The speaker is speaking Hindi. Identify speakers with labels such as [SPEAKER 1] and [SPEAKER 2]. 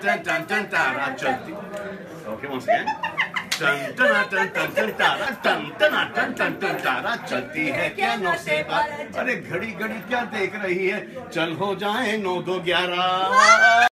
[SPEAKER 1] टन टन टन तारा चलती। Okay once again। टन टन टन टन टन तारा टन टन टन टन टन तारा चलती है क्या 9 से 12। अरे घड़ी घड़ी क्या देख रही है, चल हो जाए 9 2 11।